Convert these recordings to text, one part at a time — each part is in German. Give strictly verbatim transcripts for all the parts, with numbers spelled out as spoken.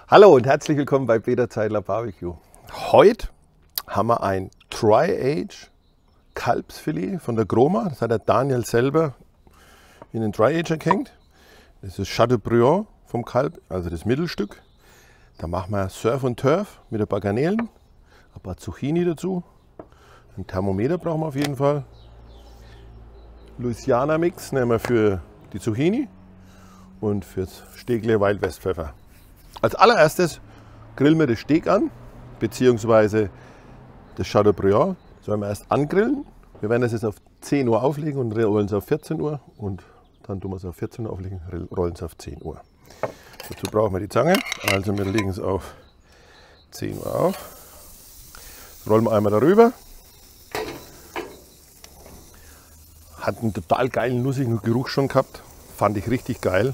Hallo und herzlich willkommen bei Peter Zeidler Barbecue. Heute haben wir ein Dry-Age Kalbsfilet von der Groma. Das hat der Daniel selber in den Dry-Ager gehängt. Das ist Chateaubriand vom Kalb, also das Mittelstück. Da machen wir Surf und Turf mit ein paar Garnelen, ein paar Zucchini dazu. Ein Thermometer brauchen wir auf jeden Fall. Louisiana Mix nehmen wir für die Zucchini und fürs Stegle Wildwestpfeffer. Als allererstes grillen wir das Steak an, beziehungsweise das Chateaubriand. Das werden wir erst angrillen. Wir werden das jetzt auf zehn Uhr auflegen und rollen es auf vierzehn Uhr. Und dann tun wir es auf vierzehn Uhr auflegen, rollen es auf zehn Uhr. Dazu brauchen wir die Zange. Also wir legen es auf zehn Uhr auf. Rollen wir einmal darüber. Hat einen total geilen, nussigen Geruch schon gehabt. Fand ich richtig geil.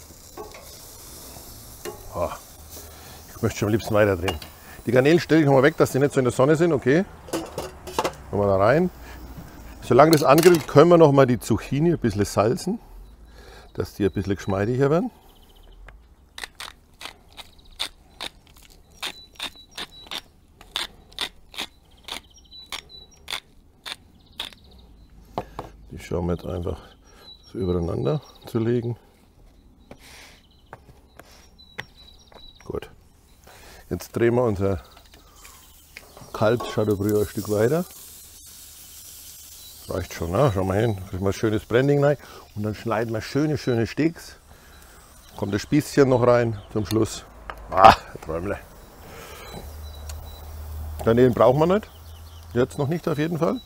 Oh, ich möchte schon am liebsten weiterdrehen. Die Garnelen stelle ich nochmal weg, dass die nicht so in der Sonne sind. Okay. Machen wir da rein. Solange das angrillt, können wir noch mal die Zucchini ein bisschen salzen, dass die ein bisschen geschmeidiger werden. Die schauen wir jetzt einfach so übereinander zu legen. Gut. Jetzt drehen wir unser Kalb-Chateaubriand ein Stück weiter. Das reicht schon, ne? Schauen wir hin. Kriegen wir ein schönes Blending rein. Und dann schneiden wir schöne, schöne Steaks. Kommt das Spießchen noch rein zum Schluss. Ah, Träumle. Garnelen brauchen wir nicht. Jetzt noch nicht auf jeden Fall.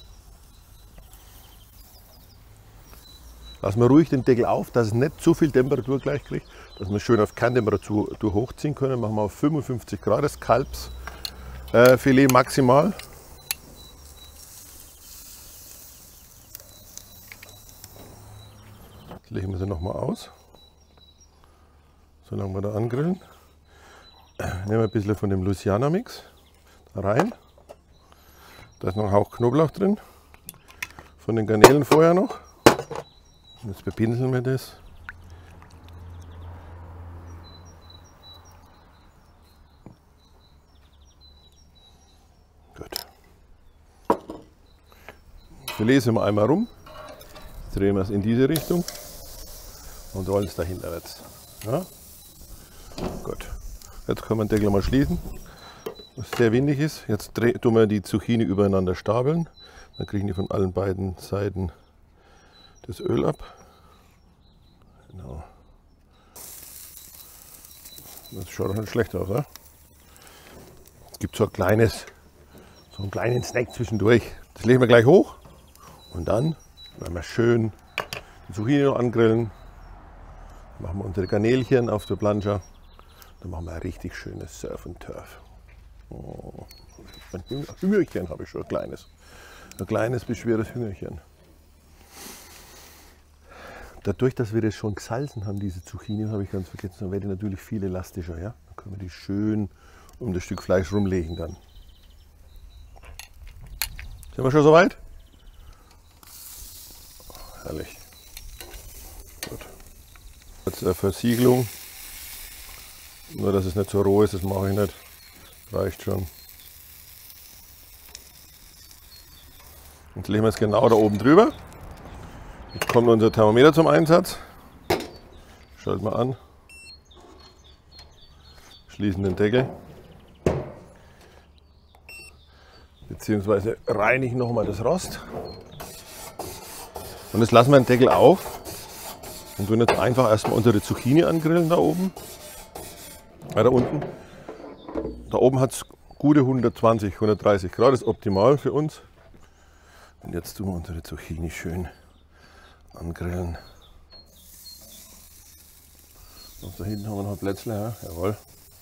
Lassen wir ruhig den Deckel auf, dass es nicht zu viel Temperatur gleich kriegt, dass wir schön auf Kerntemperatur hochziehen können. Machen wir auf fünfundfünfzig Grad das Kalbsfilet äh, maximal. Jetzt legen wir sie nochmal aus, solange wir da angrillen. Nehmen wir ein bisschen von dem Louisiana Mix da rein. Da ist noch ein Hauch Knoblauch drin, von den Garnelen vorher noch. Jetzt bepinseln wir das. Gut. Filet sind wir einmal rum. Jetzt drehen wir es in diese Richtung und rollen es dahinterwärts. Ja? Gut. Jetzt können wir den Deckel mal schließen, was sehr windig ist. Jetzt tun wir die Zucchini übereinander stapeln. Dann kriegen die von allen beiden Seiten das Öl ab. Genau. Das schaut doch nicht schlecht aus, oder? Es gibt so ein kleines, so einen kleinen Snack zwischendurch. Das legen wir gleich hoch und dann werden wir schön die Zucchini noch angrillen. Dann machen wir unsere Garnelchen auf der Plancha. Dann machen wir ein richtig schönes Surf und Turf. Oh, ein Hüngerchen habe ich schon, ein kleines. Ein kleines bis schweres Hüngerchen. Dadurch, dass wir das schon gesalzen haben, diese Zucchini, habe ich ganz vergessen, dann werden die natürlich viel elastischer. Ja? Dann können wir die schön um das Stück Fleisch rumlegen dann. Sind wir schon soweit? Herrlich. Gut. Jetzt eine Versiegelung. Nur, dass es nicht so roh ist, das mache ich nicht. Reicht schon. Jetzt legen wir es genau da oben drüber. Jetzt kommt unser Thermometer zum Einsatz. Schalten wir an. Schließen den Deckel. Beziehungsweise reinigen nochmal das Rost. Und jetzt lassen wir den Deckel auf und tun jetzt einfach erstmal unsere Zucchini angrillen da oben. Ja, da unten. Da oben hat es gute hundertzwanzig, hundertdreißig Grad, das ist optimal für uns. Und jetzt tun wir unsere Zucchini schön angrillen. Und da hinten haben wir noch ein Plätzle, ja? Jawohl.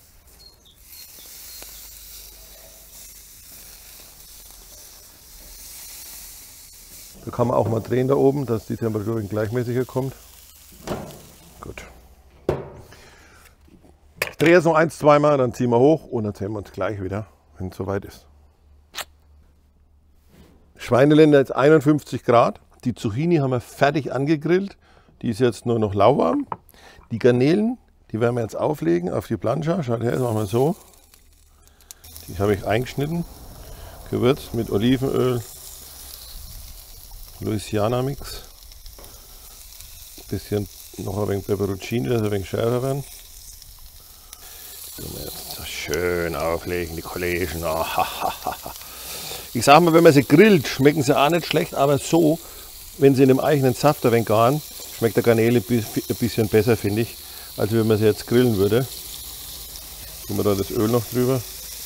Da kann man auch mal drehen da oben, dass die Temperatur gleichmäßiger kommt. Gut. Ich drehe es noch ein, zweimal, dann ziehen wir hoch und dann sehen wir uns gleich wieder, wenn es soweit ist. Schweinelender jetzt einundfünfzig Grad. Die Zucchini haben wir fertig angegrillt. Die ist jetzt nur noch lauwarm. Die Garnelen, Die werden wir jetzt auflegen auf die Plancha. Schaut her, das machen wir so. Die habe ich eingeschnitten, gewürzt mit Olivenöl, Louisiana Mix, bisschen noch ein wenig Peperoncini, dass ein wenig schärfer werden. Die wir jetzt so schön auflegen, die Kollegen. Oh, ich sag mal, wenn man sie grillt, schmecken sie auch nicht schlecht, aber so, wenn sie in dem eigenen Saft ein wenig garen, schmeckt der Garnele ein bisschen besser, finde ich, als wenn man sie jetzt grillen würde. Tun wir da das Öl noch drüber.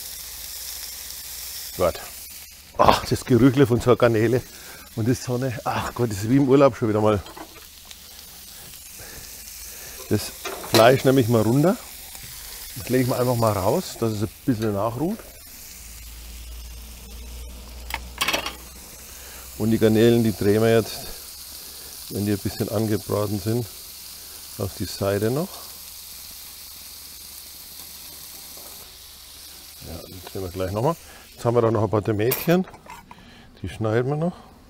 Gut. Ach, das Gerüchle von so einer Garnele und die Sonne. Ach Gott, das ist wie im Urlaub schon wieder mal. Das Fleisch nehme ich mal runter. Das lege ich mal einfach mal raus, dass es ein bisschen nachruht. Und die Garnelen, die drehen wir jetzt, wenn die ein bisschen angebraten sind, auf die Seite noch. Ja, die drehen wir gleich nochmal. Jetzt haben wir da noch ein paar Tomätchen, die schneiden wir noch.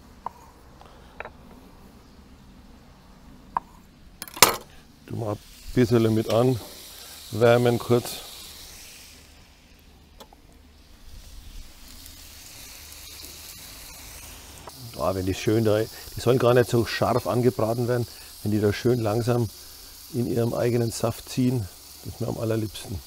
Du mal ein bisschen mit an, wärmen kurz. Oh, wenn die schön da, die sollen gar nicht so scharf angebraten werden, wenn die da schön langsam in ihrem eigenen Saft ziehen, das ist mir am allerliebsten.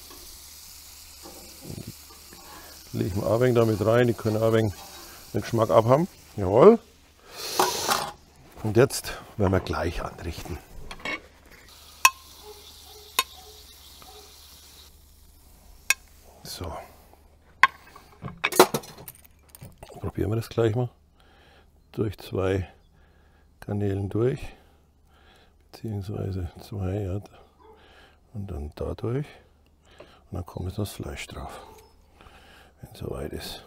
Lege ich mal ein wenig da mit rein, die können auch ein wenig den Geschmack abhaben. Jawohl. Und jetzt werden wir gleich anrichten. So. Probieren wir das gleich mal. Durch zwei Garnelen durch. Beziehungsweise zwei, ja. Und dann da durch. Und dann kommt jetzt das Fleisch drauf. Wenn es soweit ist.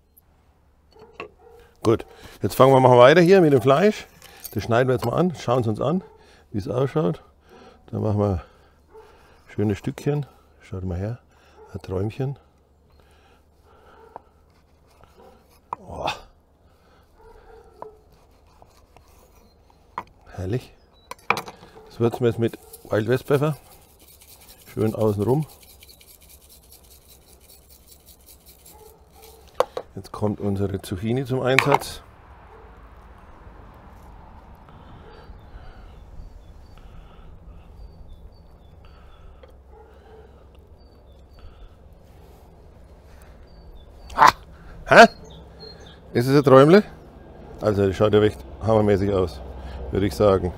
Gut, jetzt fangen wir mal weiter hier mit dem Fleisch. Das schneiden wir jetzt mal an, schauen es uns an, wie es ausschaut. Dann machen wir schöne Stückchen. Schaut mal her, ein Träumchen. Oh. Herrlich. Das würzen wir jetzt mit Wild West Pfeffer. Schön außenrum. Jetzt kommt unsere Zucchini zum Einsatz. Ah! Hä? Ist es ein Träumle? Also das schaut ja echt hammermäßig aus, würde ich sagen.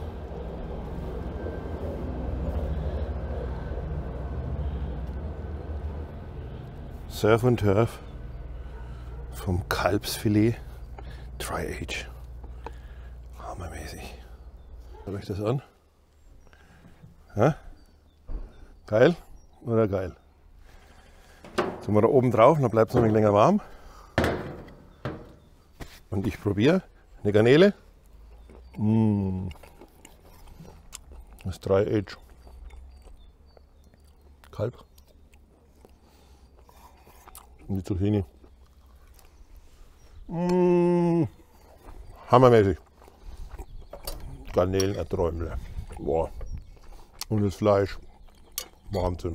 Surf und Turf. Vom Kalbsfilet Dry Age. Hammermäßig. Schaut euch das an? Ja? Geil oder geil? Jetzt sind wir da oben drauf, dann bleibt es noch ein wenig länger warm. Und ich probiere eine Garnele. Mmh. Das Dry Age Kalb. Und die Zucchini. Mmh, hammermäßig. Garnelen, ein Träumle. Boah. Und das Fleisch. Wahnsinn.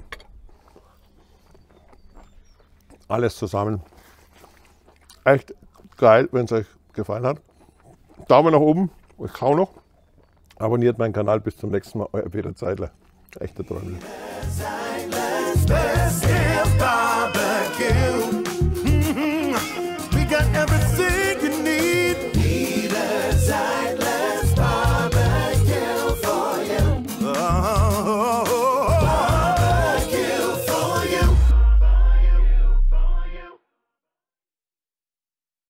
Alles zusammen. Echt geil, wenn es euch gefallen hat. Daumen nach oben. Ich kau noch. Abonniert meinen Kanal. Bis zum nächsten Mal. Euer Peter Zeidler. Echter Träumle.